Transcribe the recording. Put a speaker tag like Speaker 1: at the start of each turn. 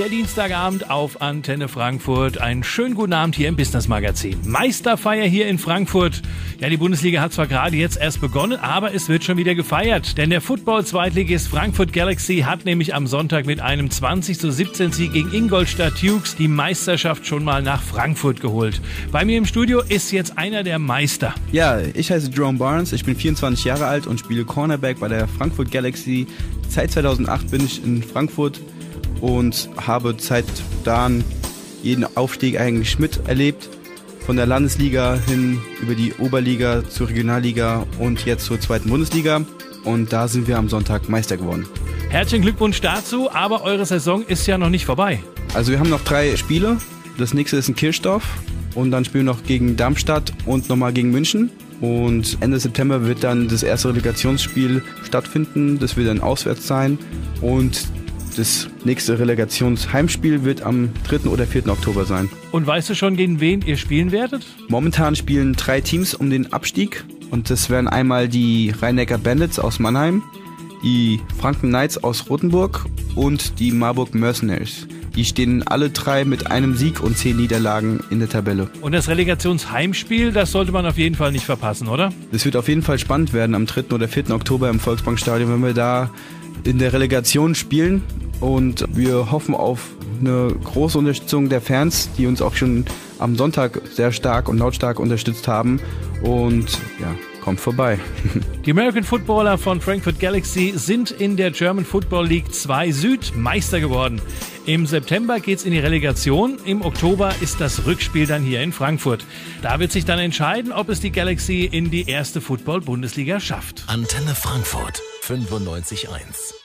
Speaker 1: der Dienstagabend auf Antenne Frankfurt. Einen schönen guten Abend hier im Business Magazin. Meisterfeier hier in Frankfurt. Ja, die Bundesliga hat zwar gerade jetzt erst begonnen, aber es wird schon wieder gefeiert. Denn der Football-Zweitligist Frankfurt Galaxy hat nämlich am Sonntag mit einem 20:17 Sieg gegen Ingolstadt Dukes die Meisterschaft schon mal nach Frankfurt geholt. Bei mir im Studio ist jetzt einer der Meister.
Speaker 2: Ja, ich heiße Jerome Barnes, ich bin 24 Jahre alt und spiele Cornerback bei der Frankfurt Galaxy. Seit 2008 bin ich in Frankfurt und habe seit dann jeden Aufstieg eigentlich miterlebt. Von der Landesliga hin über die Oberliga zur Regionalliga und jetzt zur zweiten Bundesliga. Und da sind wir am Sonntag Meister geworden.
Speaker 1: Herzlichen Glückwunsch dazu, aber eure Saison ist ja noch nicht vorbei.
Speaker 2: Also wir haben noch 3 Spiele. Das nächste ist in Kirchdorf und dann spielen wir noch gegen Darmstadt und nochmal gegen München. Und Ende September wird dann das erste Relegationsspiel stattfinden. Das wird dann auswärts sein. Und das nächste Relegationsheimspiel wird am 3. oder 4. Oktober sein.
Speaker 1: Und weißt du schon, gegen wen ihr spielen werdet?
Speaker 2: Momentan spielen 3 Teams um den Abstieg. Und das wären einmal die Rhein-Neckar Bandits aus Mannheim, die Franken Knights aus Rothenburg und die Marburg Mercenaries. Die stehen alle 3 mit einem Sieg und 10 Niederlagen in der Tabelle.
Speaker 1: Und das Relegationsheimspiel, das sollte man auf jeden Fall nicht verpassen, oder?
Speaker 2: Es wird auf jeden Fall spannend werden am 3. oder 4. Oktober im Volksbankstadion, wenn wir da in der Relegation spielen. Und wir hoffen auf eine große Unterstützung der Fans, die uns auch schon am Sonntag sehr stark und lautstark unterstützt haben. Und ja, kommt vorbei.
Speaker 1: Die American Footballer von Frankfurt Galaxy sind in der German Football League 2 Süd Meister geworden. Im September geht's in die Relegation, im Oktober ist das Rückspiel dann hier in Frankfurt. Da wird sich dann entscheiden, ob es die Galaxy in die erste Football-Bundesliga schafft.
Speaker 3: Antenne Frankfurt 95.1